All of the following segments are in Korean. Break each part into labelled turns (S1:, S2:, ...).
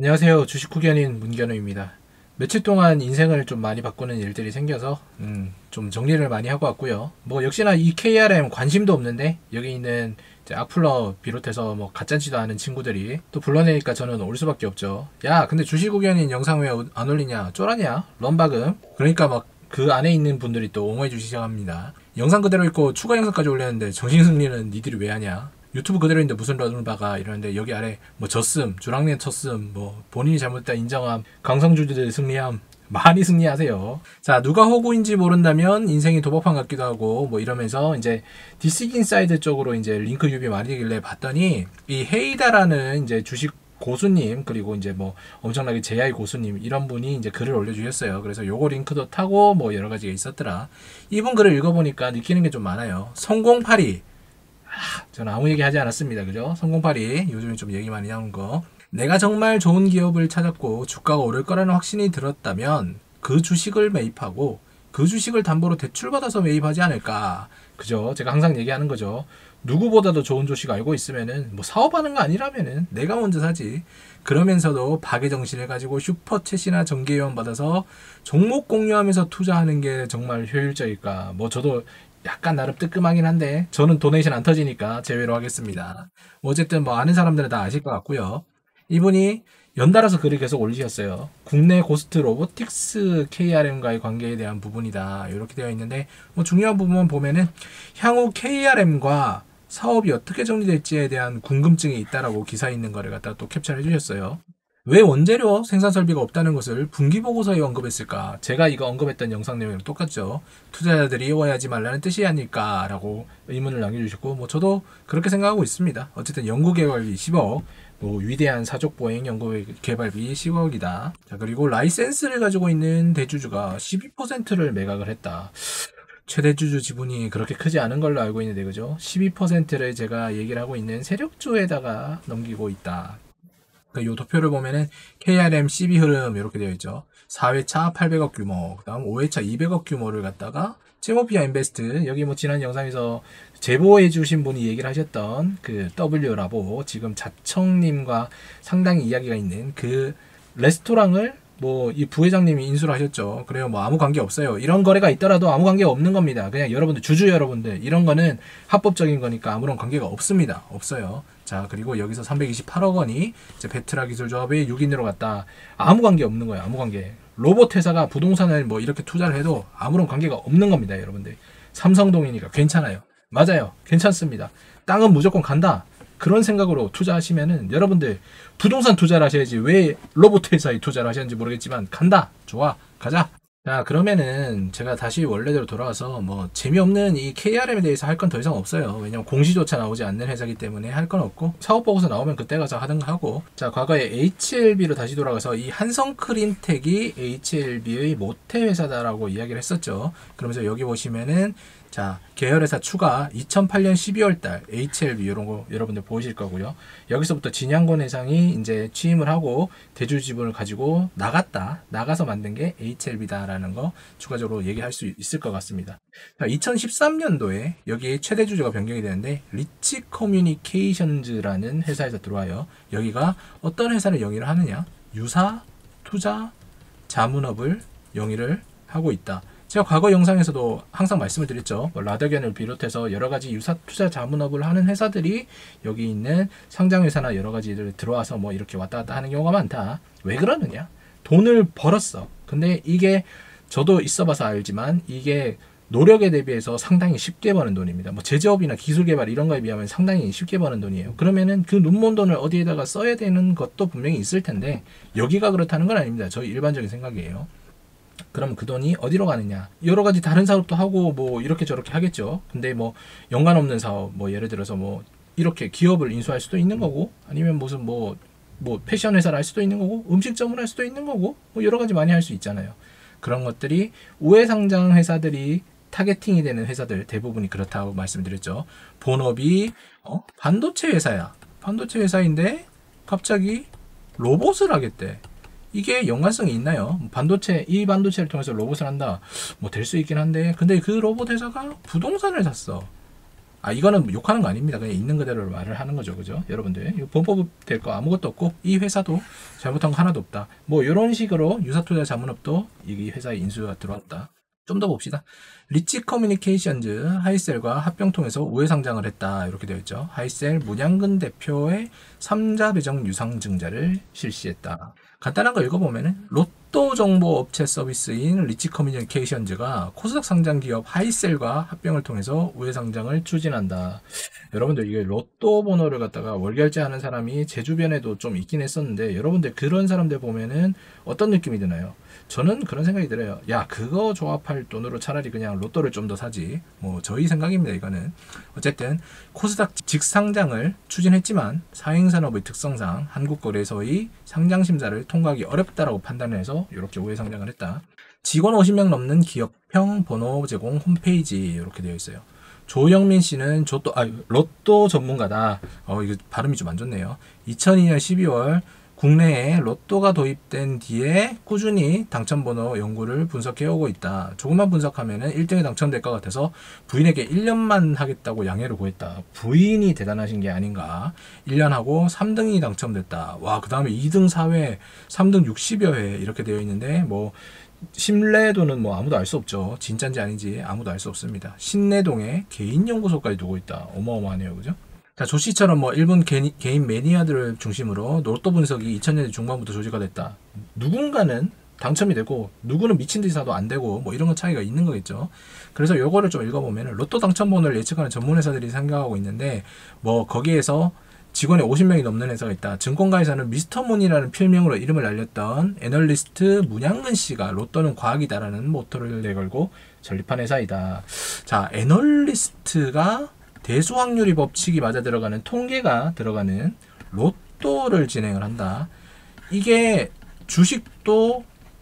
S1: 안녕하세요. 주식 후견인 문견우입니다. 며칠 동안 인생을 좀 많이 바꾸는 일들이 생겨서 좀 정리를 많이 하고 왔고요. 뭐 역시나 이 KRM 관심도 없는데 여기 있는 이제 악플러 비롯해서 뭐 가짜지도 않은 친구들이 또 불러내니까 저는 올 수밖에 없죠. 야, 근데 주식 후견인 영상 왜 안 올리냐? 쫄았냐? 런박음? 그러니까 막 그 안에 있는 분들이 또 옹호해 주시기 시작합니다. 영상 그대로 있고 추가 영상까지 올렸는데 정신승리는 니들이 왜 하냐? 유튜브 그대로 있는데 무슨 런박아 이러는데 여기 아래 뭐 졌음, 주랑낸 쳤음, 뭐 본인이 잘못했다 인정함, 강성주들 승리함, 많이 승리하세요. 자, 누가 호구인지 모른다면 인생이 도박판 같기도 하고 뭐 이러면서 이제 디스인사이드 쪽으로 이제 링크 유비 많이 되길래 봤더니 이 헤이다라는 이제 주식 고수님 그리고 이제 뭐 엄청나게 제야의 고수님 이런 분이 이제 글을 올려주셨어요. 그래서 요거 링크도 타고 뭐 여러 가지가 있었더라. 이분 글을 읽어보니까 느끼는 게 좀 많아요. 성공파리. 저는 아무 얘기 하지 않았습니다. 그죠? 성공파리 요즘에 좀 얘기 많이 나온 거. 내가 정말 좋은 기업을 찾았고 주가가 오를 거라는 확신이 들었다면 그 주식을 매입하고 그 주식을 담보로 대출받아서 매입하지 않을까. 그죠? 제가 항상 얘기하는 거죠. 누구보다도 좋은 주식 알고 있으면은 뭐 사업하는 거 아니라면은 내가 먼저 사지. 그러면서도 박의 정신을 가지고 슈퍼챗이나 정기회원 받아서 종목 공유하면서 투자하는 게 정말 효율적일까. 뭐 저도 약간 나름 뜨끔하긴 한데 저는 도네이션 안 터지니까 제외로 하겠습니다. 어쨌든 뭐 아는 사람들은 다 아실 것 같고요. 이분이 연달아서 글을 계속 올리셨어요. 국내 고스트 로보틱스 KRM과의 관계에 대한 부분이다. 이렇게 되어 있는데 뭐 중요한 부분만 보면은 향후 KRM과 사업이 어떻게 정리될지에 대한 궁금증이 있다라고 기사에 있는 거를 갖다가 또 캡처를 해주셨어요. 왜 원재료 생산 설비가 없다는 것을 분기보고서에 언급했을까? 제가 이거 언급했던 영상 내용이랑 똑같죠. 투자자들이 오해하지 말라는 뜻이 아닐까? 라고 의문을 남겨주셨고 뭐 저도 그렇게 생각하고 있습니다. 어쨌든 연구개발비 10억, 뭐 위대한 사족보행 연구개발비 10억이다. 자, 그리고 라이센스를 가지고 있는 대주주가 12%를 매각을 했다. 최대주주 지분이 그렇게 크지 않은 걸로 알고 있는데 그죠? 12%를 제가 얘기를 하고 있는 세력주에다가 넘기고 있다. 이 도표를 보면은 KRM 12 흐름 이렇게 되어 있죠. 4회차 800억 규모, 그 다음 5회차 200억 규모를 갖다가 제모피아 인베스트, 여기 뭐 지난 영상에서 제보해 주신 분이 얘기를 하셨던 그 W라보, 지금 자청님과 상당히 이야기가 있는 그 레스토랑을 뭐 이 부회장님이 인수를 하셨죠. 그래요. 뭐 아무 관계 없어요. 이런 거래가 있더라도 아무 관계 없는 겁니다. 그냥 여러분들 주주 여러분들 이런 거는 합법적인 거니까 아무런 관계가 없습니다. 없어요. 자, 그리고 여기서 328억 원이 이제 베트라 기술조합의 6인으로 갔다. 아무 관계 없는 거예요. 아무 관계. 로봇 회사가 부동산을 뭐 이렇게 투자를 해도 아무런 관계가 없는 겁니다, 여러분들. 삼성동이니까 괜찮아요. 맞아요. 괜찮습니다. 땅은 무조건 간다. 그런 생각으로 투자하시면은 여러분들 부동산 투자를 하셔야지 왜 로봇 회사에 투자를 하셨는지 모르겠지만 간다. 좋아. 가자. 자, 그러면은 제가 다시 원래대로 돌아와서 뭐 재미없는 이 KRM에 대해서 할 건 더 이상 없어요. 왜냐면 공시조차 나오지 않는 회사이기 때문에 할 건 없고 사업보고서 나오면 그때 가서 하든가 하고. 자, 과거에 HLB로 다시 돌아가서 이 한성크린텍이 HLB의 모태 회사다라고 이야기를 했었죠. 그러면서 여기 보시면은 자, 계열회사 추가 2008년 12월 달 HLB 이런 거 여러분들 보실 거고요. 여기서부터 진양권 회장이 이제 취임을 하고 대주 지분을 가지고 나가서 만든 게 HLB다라는 거 추가적으로 얘기할 수 있을 것 같습니다. 자, 2013년도에 여기 최대 주주가 변경이 되는데 리치 커뮤니케이션즈라는 회사에서 들어와요. 여기가 어떤 회사를 영위를 하느냐? 유사, 투자, 자문업을 영위를 하고 있다. 제가 과거 영상에서도 항상 말씀을 드렸죠. 뭐 라더견을 비롯해서 여러 가지 유사 투자 자문업을 하는 회사들이 여기 있는 상장회사나 여러 가지들 들어와서 뭐 이렇게 왔다 갔다 하는 경우가 많다. 왜 그러느냐? 돈을 벌었어. 근데 이게 저도 있어봐서 알지만 이게 노력에 대비해서 상당히 쉽게 버는 돈입니다. 뭐 제조업이나 기술 개발 이런 거에 비하면 상당히 쉽게 버는 돈이에요. 그러면은 그 눈먼 돈을 어디에다가 써야 되는 것도 분명히 있을 텐데 여기가 그렇다는 건 아닙니다. 저희 일반적인 생각이에요. 그럼 그 돈이 어디로 가느냐? 여러 가지 다른 사업도 하고 뭐 이렇게 저렇게 하겠죠. 근데 뭐 연관 없는 사업, 뭐 예를 들어서 뭐 이렇게 기업을 인수할 수도 있는 거고, 아니면 무슨 뭐 패션 회사를 할 수도 있는 거고, 음식점을 할 수도 있는 거고, 뭐 여러 가지 많이 할 수 있잖아요. 그런 것들이 우회 상장 회사들이 타겟팅이 되는 회사들 대부분이 그렇다고 말씀드렸죠. 본업이 반도체 회사야. 반도체 회사인데 갑자기 로봇을 하겠대. 이게 연관성이 있나요? 이 반도체를 통해서 로봇을 한다. 뭐 될 수 있긴 한데, 근데 그 로봇 회사가 부동산을 샀어. 아, 이거는 욕하는 거 아닙니다. 그냥 있는 그대로 말을 하는 거죠. 그죠? 여러분들. 이거 범법될 거 아무것도 없고, 이 회사도 잘못한 거 하나도 없다. 뭐, 이런 식으로 유사투자 자문업도 이 회사에 인수가 들어왔다. 좀 더 봅시다. 리치 커뮤니케이션즈 하이셀과 합병 통해서 우회 상장을 했다. 이렇게 되어 있죠. 하이셀 문양근 대표의 3자 배정 유상증자를 실시했다. 간단한 거 읽어보면은 로또 정보 업체 서비스인 리치 커뮤니케이션즈가 코스닥 상장 기업 하이셀과 합병을 통해서 우회 상장을 추진한다. 여러분들 이게 로또 번호를 갖다가 월결제하는 사람이 제 주변에도 좀 있긴 했었는데 여러분들 그런 사람들 보면은 어떤 느낌이 드나요? 저는 그런 생각이 들어요. 야, 그거 조합할 돈으로 차라리 그냥 로또를 좀 더 사지. 뭐 저희 생각입니다. 이거는 어쨌든 코스닥 직상장을 추진했지만 사행산업의 특성상 한국거래소의 상장 심사를 통과하기 어렵다라고 판단해서 이렇게 우회 상장을 했다. 직원 50명 넘는 기업형 번호 제공 홈페이지 이렇게 되어 있어요. 조영민 씨는 로또 전문가다. 이거 발음이 좀 안 좋네요. 2002년 12월 국내에 로또가 도입된 뒤에 꾸준히 당첨번호 연구를 분석해오고 있다. 조금만 분석하면 1등에 당첨될 것 같아서 부인에게 1년만 하겠다고 양해를 구했다. 부인이 대단하신 게 아닌가. 1년 하고 3등이 당첨됐다. 와, 그 다음에 2등 4회, 3등 60여 회 이렇게 되어 있는데 뭐 신뢰도는 뭐 아무도 알 수 없죠. 진짜인지 아닌지 아무도 알 수 없습니다. 신내동에 개인연구소까지 두고 있다. 어마어마하네요. 그죠? 자, 조씨처럼 뭐 일본 개인 매니아들을 중심으로 로또 분석이 2000년대 중반부터 조직화 됐다. 누군가는 당첨이 되고 누구는 미친 듯이 사도 안 되고 뭐 이런 건 차이가 있는 거겠죠. 그래서 요거를 좀 읽어보면 로또 당첨번호를 예측하는 전문 회사들이 생각하고 있는데 뭐 거기에서 직원이 50명이 넘는 회사가 있다. 증권가에서는 미스터문이라는 필명으로 이름을 알렸던 애널리스트 문양근 씨가 로또는 과학이다라는 모토를 내걸고 설립한 회사이다. 자, 애널리스트가 대수확률이 법칙이 맞아 들어가는 통계가 들어가는 로또를 진행을 한다. 이게 주식도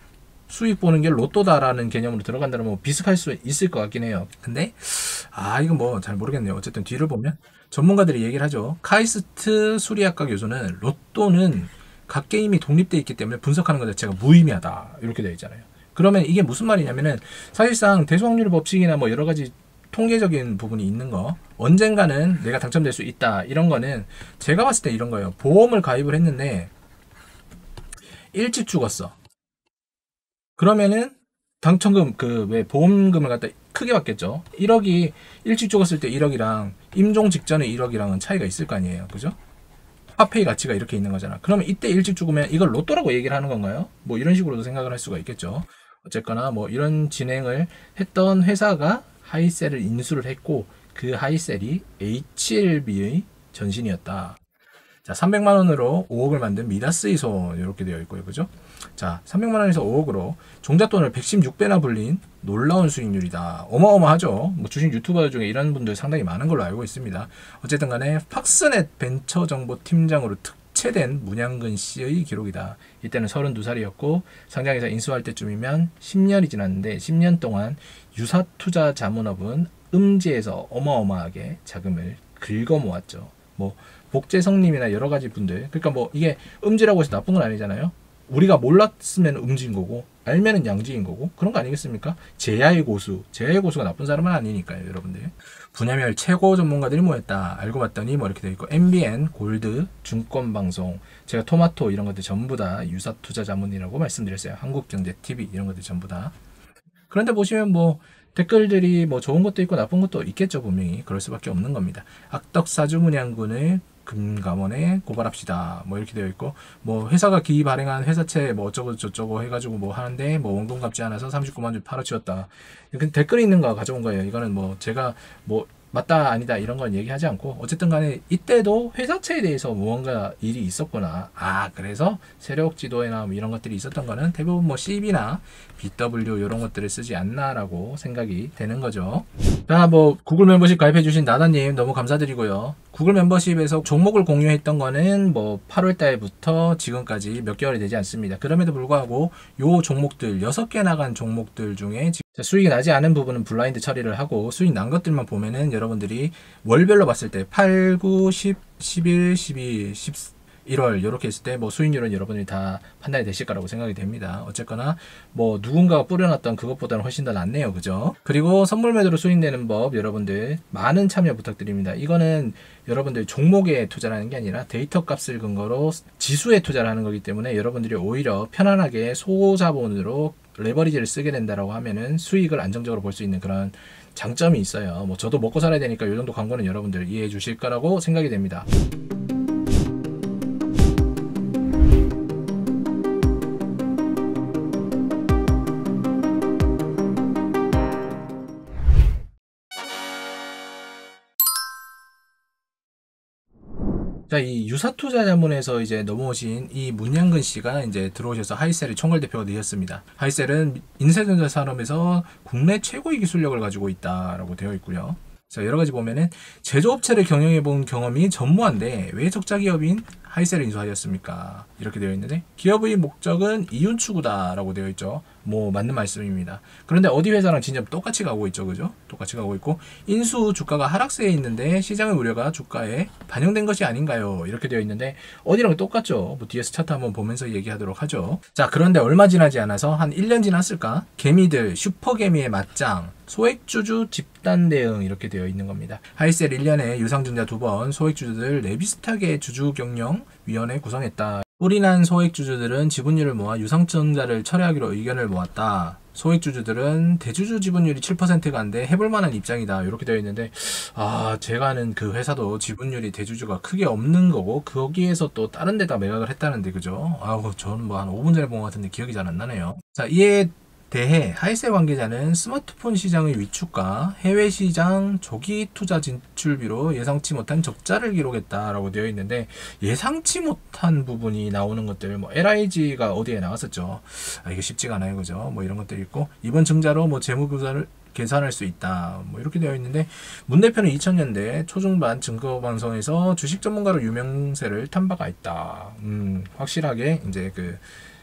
S1: 수익 보는 게 로또다라는 개념으로 들어간다면 뭐 비슷할 수 있을 것 같긴 해요. 근데 이건 뭐 잘 모르겠네요. 어쨌든 뒤를 보면 전문가들이 얘기를 하죠. 카이스트 수리학과 교수는 로또는 각 게임이 독립되어 있기 때문에 분석하는 것 자체가 무의미하다. 이렇게 되어 있잖아요. 그러면 이게 무슨 말이냐면은 사실상 대수확률 법칙이나 뭐 여러 가지 통계적인 부분이 있는 거 언젠가는 내가 당첨될 수 있다 이런 거는 제가 봤을 때 이런 거예요. 보험을 가입을 했는데 일찍 죽었어. 그러면은 당첨금 왜 보험금을 갖다 크게 받겠죠. 1억이 일찍 죽었을 때 1억이랑 임종 직전에 1억이랑은 차이가 있을 거 아니에요. 그죠? 화폐의 가치가 이렇게 있는 거잖아. 그러면 이때 일찍 죽으면 이걸 로또라고 얘기를 하는 건가요? 뭐 이런 식으로도 생각을 할 수가 있겠죠. 어쨌거나 뭐 이런 진행을 했던 회사가 하이셀을 인수를 했고 그 하이셀이 HLB의 전신이었다. 자, 300만 원으로 5억을 만든 미다스의 손 이렇게 되어 있고요. 그죠? 자, 300만 원에서 5억으로 종잣돈을 116배나 불린 놀라운 수익률이다. 어마어마하죠. 뭐 주식 유튜버 중에 이런 분들 상당히 많은 걸로 알고 있습니다. 어쨌든 간에 팍스넷 벤처정보팀장으로 특채된 문양근 씨의 기록이다. 이때는 32살이었고 상장에서 인수할 때쯤이면 10년이 지났는데 10년 동안 유사투자 자문업은 음지에서 어마어마하게 자금을 긁어 모았죠. 뭐 복재성님이나 여러 가지 분들, 그러니까 뭐 이게 음지라고 해서 나쁜 건 아니잖아요. 우리가 몰랐으면 음지인 거고 알면은 양지인 거고 그런 거 아니겠습니까? 제야의 고수가 나쁜 사람은 아니니까요. 여러분들 분야별 최고 전문가들이 모였다. 알고 봤더니 뭐 이렇게 돼 있고 MBN, 골드, 증권방송, 제가 토마토 이런 것들 전부 다 유사투자 자문이라고 말씀드렸어요. 한국경제TV 이런 것들 전부 다. 그런데 보시면 뭐 댓글들이 뭐 좋은 것도 있고 나쁜 것도 있겠죠. 분명히 그럴 수밖에 없는 겁니다. 악덕사주 문양군을 금감원에 고발합시다. 뭐 이렇게 되어 있고 뭐 회사가 기이 발행한 회사채 뭐 어쩌고 저쩌고 해가지고 뭐 하는데 뭐 원금 갚지 않아서 39만 주 팔아치웠다. 댓글이 있는 거 가져온 거예요. 이거는 뭐 제가 뭐 맞다 아니다 이런 건 얘기하지 않고 어쨌든 간에 이때도 회사채에 대해서 무언가 일이 있었구나. 그래서 세력 지도에나 뭐 이런 것들이 있었던 거는 대부분 뭐 CB나 BW 이런 것들을 쓰지 않나라고 생각이 되는 거죠. 자, 뭐 구글 멤버십 가입해주신 나다님 너무 감사드리고요. 구글 멤버십에서 종목을 공유했던 거는 뭐 8월 달부터 지금까지 몇 개월이 되지 않습니다. 그럼에도 불구하고 요 종목들 6개 나간 종목들 중에 수익이 나지 않은 부분은 블라인드 처리를 하고 수익 난 것들만 보면은 여러분들이 월별로 봤을 때 8, 9, 10, 11, 12, 1월 이렇게 했을 때 뭐 수익률은 여러분들이 다 판단이 되실 거라고 생각이 됩니다. 어쨌거나 뭐 누군가가 뿌려놨던 그것보다는 훨씬 더 낫네요. 그죠? 그리고 선물 매도로 수익 내는 법 여러분들 많은 참여 부탁드립니다. 이거는 여러분들 종목에 투자하는 게 아니라 데이터 값을 근거로 지수에 투자를 하는 거기 때문에 여러분들이 오히려 편안하게 소자본으로 레버리지를 쓰게 된다라고 하면은 수익을 안정적으로 볼 수 있는 그런 장점이 있어요. 뭐 저도 먹고 살아야 되니까 이 정도 광고는 여러분들 이해해 주실 거라고 생각이 됩니다. 자, 이 유사투자 자문에서 이제 넘어오신 이 문양근 씨가 이제 들어오셔서 하이셀의 총괄 대표가 되셨습니다. 하이셀은 인쇄전자 산업에서 국내 최고의 기술력을 가지고 있다라고 되어 있고요. 자, 여러 가지 보면은 제조업체를 경영해 본 경험이 전무한데 왜 적자 기업인 하이셀을 인수하였습니까? 이렇게 되어 있는데 기업의 목적은 이윤 추구다라고 되어 있죠. 뭐 맞는 말씀입니다. 그런데 어디 회사랑 진짜 똑같이 가고 있죠, 그죠? 똑같이 가고 있고 인수 후 주가가 하락세에 있는데 시장의 우려가 주가에 반영된 것이 아닌가요? 이렇게 되어 있는데 어디랑 똑같죠? 뭐 뒤에서 차트 한번 보면서 얘기하도록 하죠. 자, 그런데 얼마 지나지 않아서 한 1년 지났을까? 개미들 슈퍼개미의 맞짱 소액주주 집단 대응 이렇게 되어 있는 겁니다. 하이셀 1년에 유상증자 2번 소액주주들 내비슷하게 주주경영위원회 구성했다. 뿌리난 소액주주들은 지분율을 모아 유상증자를 철회하기로 의견을 모았다. 소액주주들은 대주주 지분율이 7%가 안 돼 해볼 만한 입장이다. 이렇게 되어 있는데 제가 아는 그 회사도 지분율이 대주주가 크게 없는 거고 거기에서 또 다른 데다 매각을 했다는데 그죠? 저는 뭐 한 5분 전에 본 것 같은데 기억이 잘 안 나네요. 자, 이에 대해 하이셀 관계자는 스마트폰 시장의 위축과 해외 시장 조기 투자 진출비로 예상치 못한 적자를 기록했다라고 되어 있는데 예상치 못한 부분이 나오는 것들 뭐 LIG가 어디에 나왔었죠. 이게 쉽지가 않아요, 그죠? 뭐 이런 것들이 있고 이번 증자로 뭐 재무 구조를 계산할 수 있다. 뭐 이렇게 되어 있는데 문 대표는 2000년대 초중반 증거방송에서 주식 전문가로 유명세를 탄 바가 있다. 확실하게 이제 그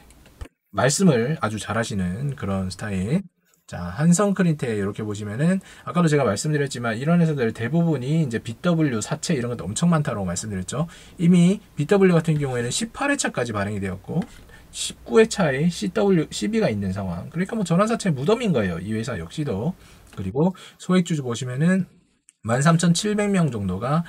S1: 말씀을 아주 잘하시는 그런 스타일. 자, 한성크린테 이렇게 보시면은 아까도 제가 말씀드렸지만 이런 회사들 대부분이 이제 BW 사채 이런 것도 엄청 많다고 말씀드렸죠. 이미 BW 같은 경우에는 18회차까지 발행이 되었고 19회차에 CB가 있는 상황. 그러니까 뭐 전환사채 무덤인 거예요. 이 회사 역시도. 그리고 소액주주 보시면은 13,700명 정도가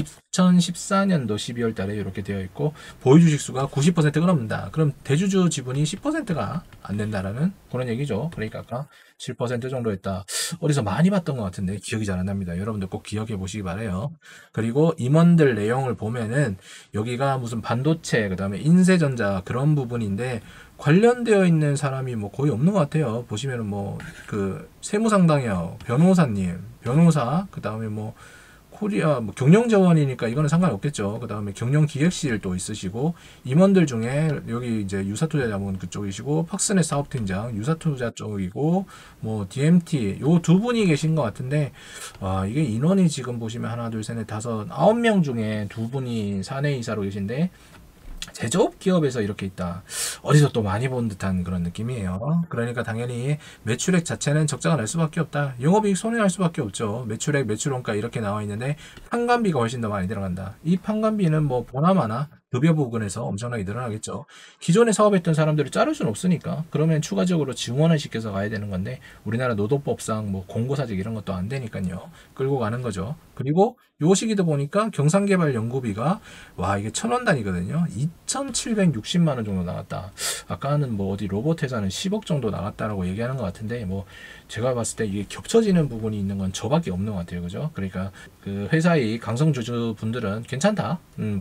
S1: 2014년도 12월 달에 이렇게 되어 있고 보유 주식 수가 90%가 넘는다. 그럼 대주주 지분이 10%가 안 된다라는 그런 얘기죠. 그러니까 아까 7% 정도 했다. 어디서 많이 봤던 것 같은데 기억이 잘 안 납니다. 여러분들 꼭 기억해 보시기 바라요. 그리고 임원들 내용을 보면은 여기가 무슨 반도체 그다음에 인쇄전자 그런 부분인데 관련되어 있는 사람이 뭐 거의 없는 것 같아요. 보시면은 뭐 그 세무상담이요, 변호사님, 변호사, 그 다음에 뭐 코리아 뭐 경영자원이니까 이거는 상관없겠죠. 그 다음에 경영기획실 또 있으시고 임원들 중에 여기 이제 유사투자자문 그쪽이시고 팍스넷 사업팀장 유사투자 쪽이고 뭐 DMT 요 두 분이 계신 것 같은데 이게 인원이 지금 보시면 하나 둘 셋 넷 다섯 9명 중에 두 분이 사내이사로 계신데 제조업 기업에서 이렇게 있다. 어디서 또 많이 본 듯한 그런 느낌이에요. 그러니까 당연히 매출액 자체는 적자가 날 수밖에 없다. 영업이익 손해날 수밖에 없죠. 매출액, 매출원가 이렇게 나와 있는데 판관비가 훨씬 더 많이 들어간다. 이 판관비는 뭐 보나마나 급여 부분에서 엄청나게 늘어나겠죠. 기존에 사업했던 사람들을 자를 수는 없으니까 그러면 추가적으로 지원을 시켜서 가야 되는 건데 우리나라 노동법상 뭐 공고사직 이런 것도 안 되니까요. 끌고 가는 거죠. 그리고 요 시기도 보니까 경상개발 연구비가 이게 1,000원 단위거든요. 2,760만 원 정도 나왔다. 아까는 뭐 어디 로봇 회사는 10억 정도 나왔다라고 얘기하는 것 같은데 뭐 제가 봤을 때 이게 겹쳐지는 부분이 있는 건 저밖에 없는 것 같아요. 그죠? 그러니까 그 회사의 강성주주 분들은 괜찮다.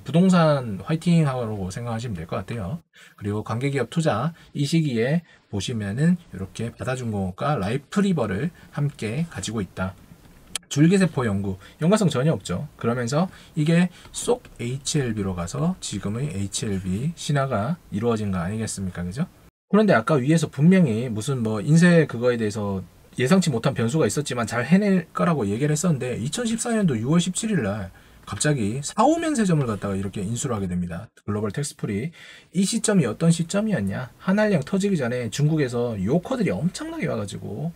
S1: 부동산 화이팅 하라고 생각하시면 될 것 같아요. 그리고 관계기업 투자 이 시기에 보시면은 이렇게 바다중공업과 라이프리버를 함께 가지고 있다. 줄기세포 연구, 연관성 전혀 없죠. 그러면서 이게 쏙 HLB로 가서 지금의 HLB 신화가 이루어진 거 아니겠습니까? 그죠? 그런데 아까 위에서 분명히 무슨 뭐 인쇄 그거에 대해서 예상치 못한 변수가 있었지만 잘 해낼 거라고 얘기를 했었는데 2014년도 6월 17일 날 갑자기 4호면세점을 갖다가 이렇게 인수를 하게 됩니다. 글로벌 텍스프리. 이 시점이 어떤 시점이었냐? 한알령 터지기 전에 중국에서 요커들이 엄청나게 와가지고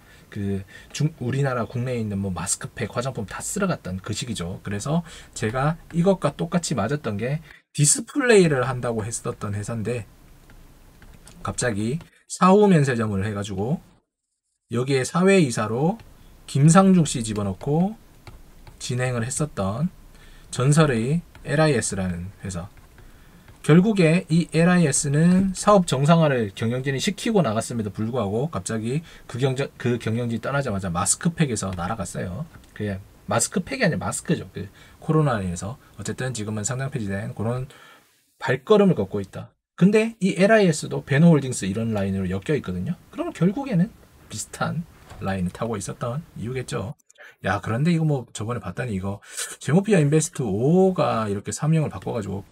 S1: 우리나라 국내에 있는 뭐 마스크팩, 화장품 다 쓸어갔던 그 시기죠. 그래서 제가 이것과 똑같이 맞았던 게 디스플레이를 한다고 했었던 회사인데 갑자기 사후 면세점을 해가지고 여기에 사회이사로 김상중 씨 집어넣고 진행을 했었던 전설의 LIS라는 회사. 결국에 이 LIS는 사업 정상화를 경영진이 시키고 나갔음에도 불구하고 갑자기 그 경영진이 떠나자마자 마스크팩에서 날아갔어요. 그게 마스크팩이 아니라 마스크죠. 그 코로나로 인해서 어쨌든 지금은 상장 폐지된 그런 발걸음을 걷고 있다. 근데 이 LIS도 베노홀딩스 이런 라인으로 엮여 있거든요. 그러면 결국에는 비슷한 라인을 타고 있었던 이유겠죠. 야, 그런데 이거 뭐 저번에 봤더니 이거 제모피아 인베스트 5가 이렇게 사명을 바꿔가지고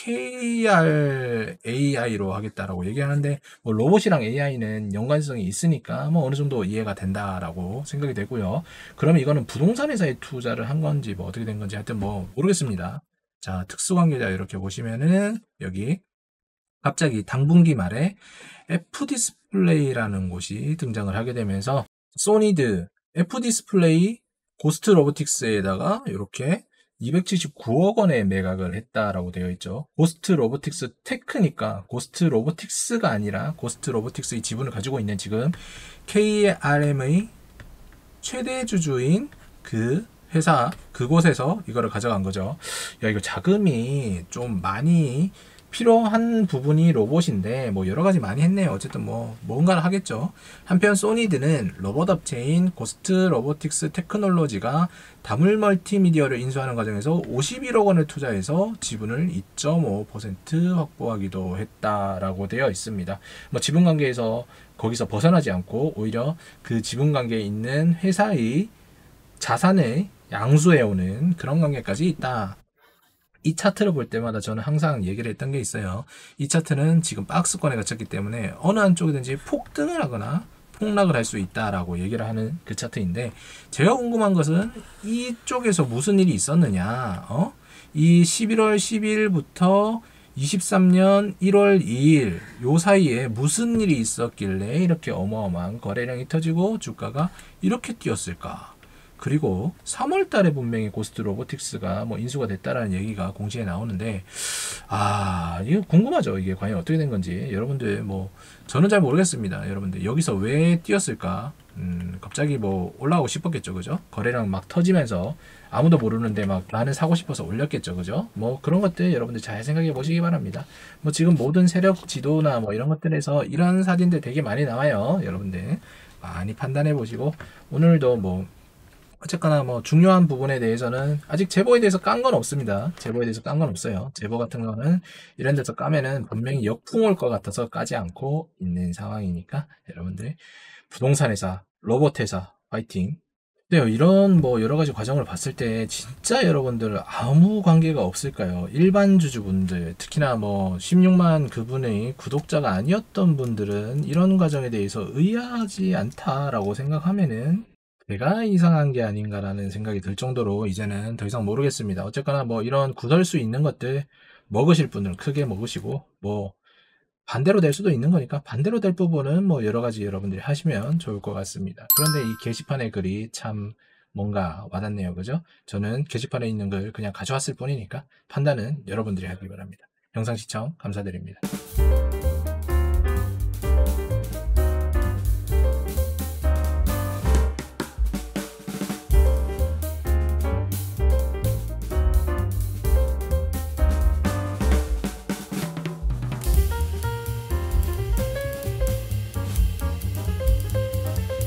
S1: KRAI로 하겠다라고 얘기하는데 뭐 로봇이랑 AI는 연관성이 있으니까 뭐 어느 정도 이해가 된다라고 생각이 되고요. 그러면 이거는 부동산 회사에 투자를 한 건지 뭐 어떻게 된 건지 하여튼 뭐 모르겠습니다. 자, 특수관계자 이렇게 보시면은 여기 갑자기 당분기 말에 F디스플레이라는 곳이 등장을 하게 되면서 소니드, F디스플레이, 고스트 로보틱스에다가 이렇게 279억 원에 매각을 했다라고 되어 있죠. 고스트 로보틱스 테크니까 고스트 로보틱스가 아니라 고스트 로보틱스의 지분을 가지고 있는 지금 KRM의 최대 주주인 그 회사 그곳에서 이거를 가져간 거죠. 야, 이거 자금이 좀 많이 필요한 부분이 로봇인데 뭐 여러 가지 많이 했네요. 어쨌든 뭐 뭔가를 하겠죠. 한편 소니드는 로봇 업체인 고스트 로보틱스 테크놀로지가 다물 멀티미디어를 인수하는 과정에서 51억 원을 투자해서 지분을 2.5% 확보하기도 했다라고 되어 있습니다. 뭐 지분 관계에서 거기서 벗어나지 않고 오히려 그 지분 관계에 있는 회사의 자산을 양수해오는 그런 관계까지 있다. 이 차트를 볼 때마다 저는 항상 얘기를 했던 게 있어요. 이 차트는 지금 박스권에 갇혔기 때문에 어느 한쪽이든지 폭등을 하거나 폭락을 할 수 있다라고 얘기를 하는 그 차트인데 제가 궁금한 것은 이쪽에서 무슨 일이 있었느냐. 이 11월 10일부터 23년 1월 2일 요 사이에 무슨 일이 있었길래 이렇게 어마어마한 거래량이 터지고 주가가 이렇게 뛰었을까. 그리고 3월 달에 분명히 고스트 로보틱스가 뭐 인수가 됐다라는 얘기가 공시에 나오는데, 이거 궁금하죠. 이게 과연 어떻게 된 건지. 여러분들 뭐, 저는 잘 모르겠습니다. 여러분들, 여기서 왜 뛰었을까? 갑자기 뭐, 올라가고 싶었겠죠. 그죠? 거래량 막 터지면서 아무도 모르는데 막 나는 사고 싶어서 올렸겠죠. 그죠? 뭐, 그런 것들 여러분들 잘 생각해 보시기 바랍니다. 뭐, 지금 모든 세력 지도나 뭐 이런 것들에서 이런 사진들 되게 많이 나와요. 여러분들. 많이 판단해 보시고, 오늘도 뭐, 어쨌거나 뭐 중요한 부분에 대해서는 아직 제보에 대해서 깐 건 없습니다. 제보에 대해서 깐 건 없어요. 제보 같은 거는 이런 데서 까면은 분명히 역풍 올 것 같아서 까지 않고 있는 상황이니까 여러분들 부동산 회사, 로봇 회사 파이팅. 근데요, 이런 뭐 여러 가지 과정을 봤을 때 진짜 여러분들 아무 관계가 없을까요? 일반 주주분들, 특히나 뭐 16만 그분의 구독자가 아니었던 분들은 이런 과정에 대해서 의아하지 않다라고 생각하면은 내가 이상한 게 아닌가라는 생각이 들 정도로 이제는 더 이상 모르겠습니다. 어쨌거나 뭐 이런 굳을 수 있는 것들 먹으실 분은 크게 먹으시고 뭐 반대로 될 수도 있는 거니까 반대로 될 부분은 뭐 여러 가지 여러분들이 하시면 좋을 것 같습니다. 그런데 이 게시판의 글이 참 뭔가 와닿네요. 그죠? 저는 게시판에 있는 글 그냥 가져왔을 뿐이니까 판단은 여러분들이 하기 바랍니다. 영상 시청 감사드립니다.